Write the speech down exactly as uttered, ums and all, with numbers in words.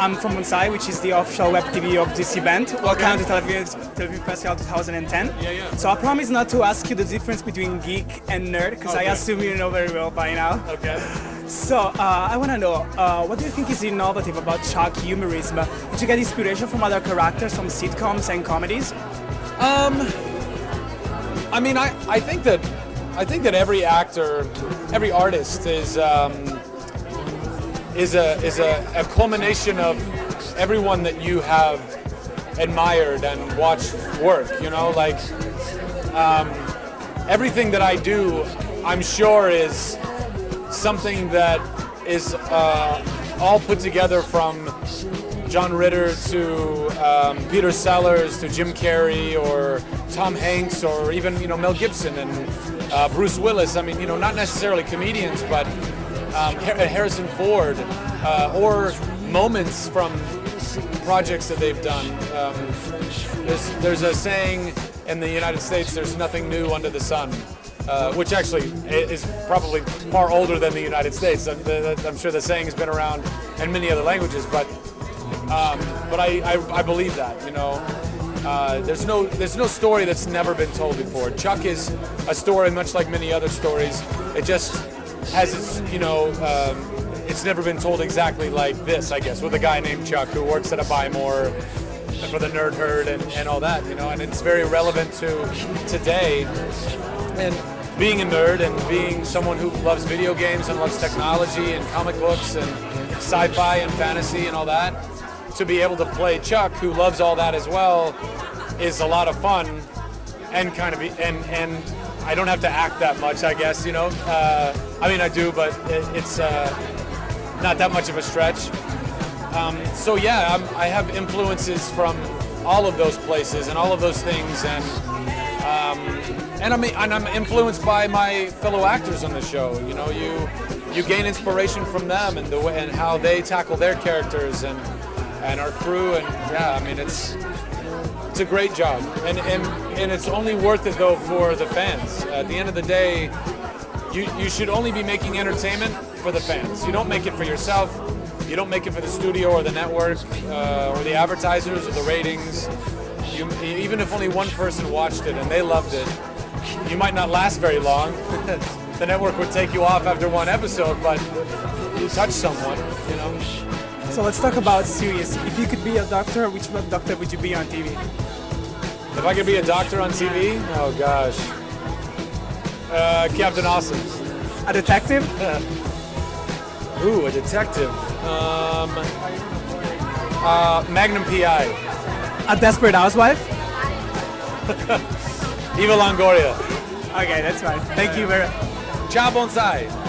I'm from Bonsai, which is the official web T V of this event. Welcome to Television Television Festival twenty ten. Yeah, yeah. So I promise not to ask you the difference between geek and nerd, because Okay. I assume you know very well by now. Okay. So uh, I want to know, uh, what do you think is innovative about Chuck humorism? Did you get inspiration from other characters from sitcoms and comedies? Um, I mean, I, I think that I think that every actor, every artist is um, is a is a, a culmination of everyone that you have admired and watched work. You know, like um, everything that I do, I'm sure is something that is uh, all put together from John Ritter to um, Peter Sellers to Jim Carrey or Tom Hanks or even you know Mel Gibson and uh, Bruce Willis. I mean, you know, not necessarily comedians, but um, Harrison Ford uh, or moments from projects that they've done. Um, there's, there's a saying in the United States: "There's nothing new under the sun." Uh, which actually is probably far older than the United States. I'm, I'm sure the saying has been around in many other languages, but um, but I, I, I believe that. You know, uh, there's no there's no story that's never been told before. Chuck is a story much like many other stories. It just has its you know um, it's never been told exactly like this, I guess, with a guy named Chuck who works at a Buy More for the Nerd Herd and, and all that. You know, and it's very relevant to today. And being a nerd and being someone who loves video games and loves technology and comic books and sci-fi and fantasy and all that, to be able to play Chuck, who loves all that as well, is a lot of fun and kind of be, and and I don't have to act that much, I guess, you know. Uh, I mean, I do, but it, it's uh, not that much of a stretch. Um, so yeah, I'm, I have influences from all of those places and all of those things, and. Um, And I'm, and I'm influenced by my fellow actors on the show. You know, you you gain inspiration from them and the way and how they tackle their characters and and our crew. And yeah, I mean, it's it's a great job. And and and it's only worth it though for the fans. At the end of the day, you you should only be making entertainment for the fans. You don't make it for yourself. You don't make it for the studio or the network uh, or the advertisers or the ratings. You, even if only one person watched it and they loved it, you might not last very long. The network would take you off after one episode, but you touch someone, you know. So let's talk about series. If you could be a doctor, which doctor would you be on T V? If I could be a doctor on T V, oh gosh, uh, Captain Awesome. A detective? Ooh, a detective. Um, uh, Magnum P I. A desperate housewife? Eva Longoria. Okay, that's fine. Thank you very much. Ciao Bonsai.